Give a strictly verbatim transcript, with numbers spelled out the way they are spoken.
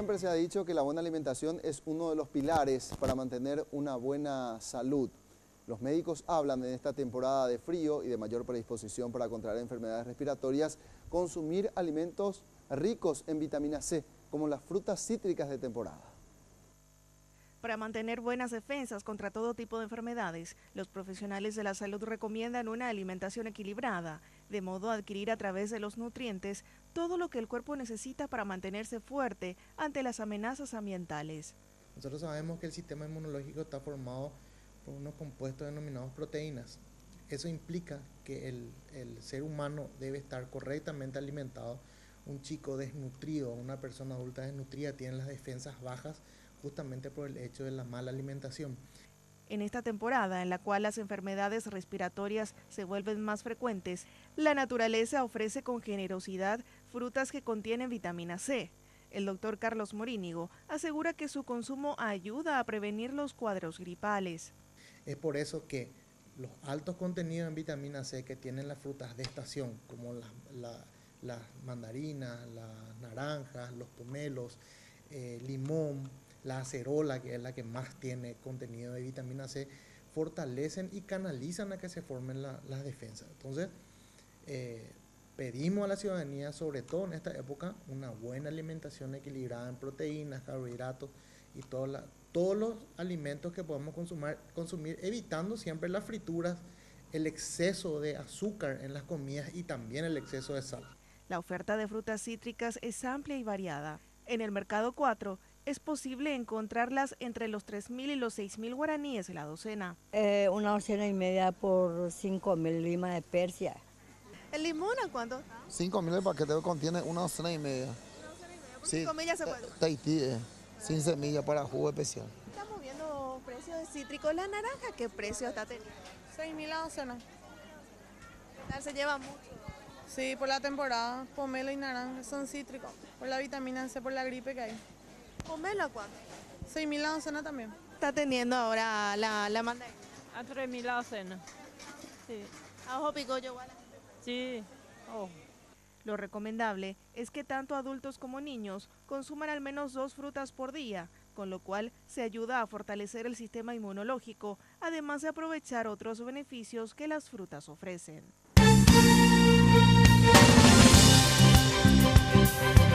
Siempre se ha dicho que la buena alimentación es uno de los pilares para mantener una buena salud. Los médicos hablan en esta temporada de frío y de mayor predisposición para contraer enfermedades respiratorias, consumir alimentos ricos en vitamina C, como las frutas cítricas de temporada. Para mantener buenas defensas contra todo tipo de enfermedades, los profesionales de la salud recomiendan una alimentación equilibrada, de modo a adquirir a través de los nutrientes todo lo que el cuerpo necesita para mantenerse fuerte ante las amenazas ambientales. Nosotros sabemos que el sistema inmunológico está formado por unos compuestos denominados proteínas. Eso implica que el, el ser humano debe estar correctamente alimentado. Un chico desnutrido, una persona adulta desnutrida tiene las defensas bajas justamente por el hecho de la mala alimentación. En esta temporada, en la cual las enfermedades respiratorias se vuelven más frecuentes, la naturaleza ofrece con generosidad frutas que contienen vitamina C. El doctor Carlos Morínigo asegura que su consumo ayuda a prevenir los cuadros gripales. Es por eso que los altos contenidos en vitamina C que tienen las frutas de estación, como las la, la mandarinas, las naranjas, los pomelos, eh, limón, la acerola, que es la que más tiene contenido de vitamina C, fortalecen y canalizan a que se formen la, las defensas. Entonces, eh, pedimos a la ciudadanía, sobre todo en esta época, una buena alimentación equilibrada en proteínas, carbohidratos y toda la, todos los alimentos que podemos consumir, consumir, evitando siempre las frituras, el exceso de azúcar en las comidas y también el exceso de sal. La oferta de frutas cítricas es amplia y variada. En el Mercado cuatro es posible encontrarlas entre los tres mil y los seis mil guaraníes la docena. Eh, una docena y media por cinco mil lima de Persia. ¿El limón a cuánto está? cinco mil el paquete contiene una docena y media. Una docena y media. ¿Por Sí, semillas se puede? Tahití, eh, sin semilla para jugo especial. Estamos viendo precios de cítricos. ¿La naranja qué precio está teniendo? seis mil la docena. ¿Qué tal? Se lleva mucho? Sí, por la temporada, pomelo y naranja son cítricos, por la vitamina C, por la gripe que hay. ¿Pomelo a cuánto? seis mil la docena también. Está teniendo ahora la, la mandarina. A tres mil la docena. Sí. ¿A ojo picollo igual? Sí. Oh. Lo recomendable es que tanto adultos como niños consuman al menos dos frutas por día, con lo cual se ayuda a fortalecer el sistema inmunológico, además de aprovechar otros beneficios que las frutas ofrecen.